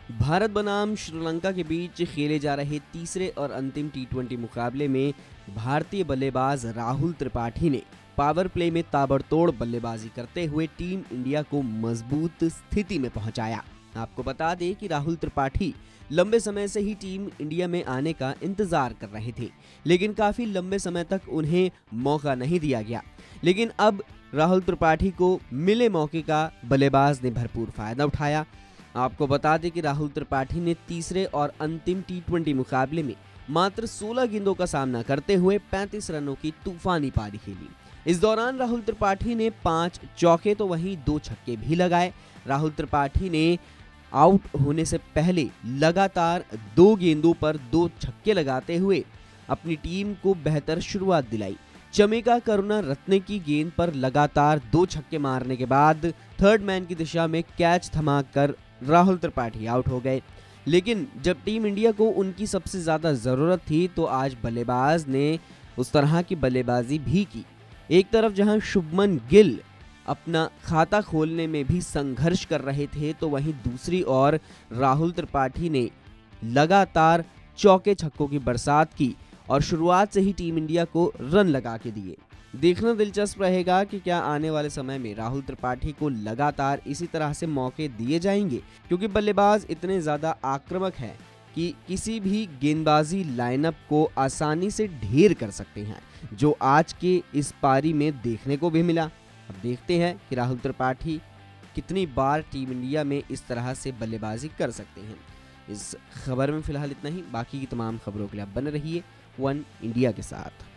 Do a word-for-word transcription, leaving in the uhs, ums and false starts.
भारत बनाम श्रीलंका के बीच खेले जा रहे तीसरे और अंतिम टी ट्वेंटी मुकाबले में भारतीय बल्लेबाज राहुल त्रिपाठी ने पावर प्ले में ताबड़तोड़ बल्लेबाजी करते हुए टीम इंडिया को मजबूत स्थिति में पहुंचाया। आपको बता दें कि राहुल त्रिपाठी लंबे समय से ही टीम इंडिया में आने का इंतजार कर रहे थे, लेकिन काफी लंबे समय तक उन्हें मौका नहीं दिया गया। लेकिन अब राहुल त्रिपाठी को मिले मौके का बल्लेबाज ने भरपूर फायदा उठाया। आपको बता दें कि राहुल त्रिपाठी ने तीसरे और अंतिम टी ट्वेंटी मुकाबले में मात्र सोलह गेंदों का सामना करते हुए पैंतीस रनों की तूफानी पारी खेली। इस दौरान राहुल त्रिपाठी ने पांच चौके तो वहीं दो छक्के भी लगाए। राहुल त्रिपाठी ने आउट होने से पहले लगातार दो गेंदों पर दो छक्के लगाते हुए अपनी टीम को बेहतर शुरुआत दिलाई। चमेका करुणा रत्ने की गेंद पर लगातार दो छक्के मारने के बाद थर्ड मैन की दिशा में कैच थमाकर राहुल त्रिपाठी आउट हो गए। लेकिन जब टीम इंडिया को उनकी सबसे ज्यादा जरूरत थी तो आज बल्लेबाज ने उस तरह की बल्लेबाजी भी की। एक तरफ जहां शुभमन गिल अपना खाता खोलने में भी संघर्ष कर रहे थे, तो वहीं दूसरी ओर राहुल त्रिपाठी ने लगातार चौके छक्कों की बरसात की और शुरुआत से ही टीम इंडिया को रन लगा के दिए। देखना दिलचस्प रहेगा कि क्या आने वाले समय में राहुल त्रिपाठी को लगातार इसी तरह से मौके दिए जाएंगे, क्योंकि बल्लेबाज इतने ज्यादा आक्रामक हैं कि किसी भी गेंदबाजी लाइनअप को आसानी से ढेर कर सकते हैं, जो आज के इस पारी में देखने को भी मिला। अब देखते हैं कि राहुल त्रिपाठी कितनी बार टीम इंडिया में इस तरह से बल्लेबाजी कर सकते हैं। इस खबर में फिलहाल इतना ही। बाकी की तमाम खबरों के लिए आप बने रहिए वन इंडिया के साथ।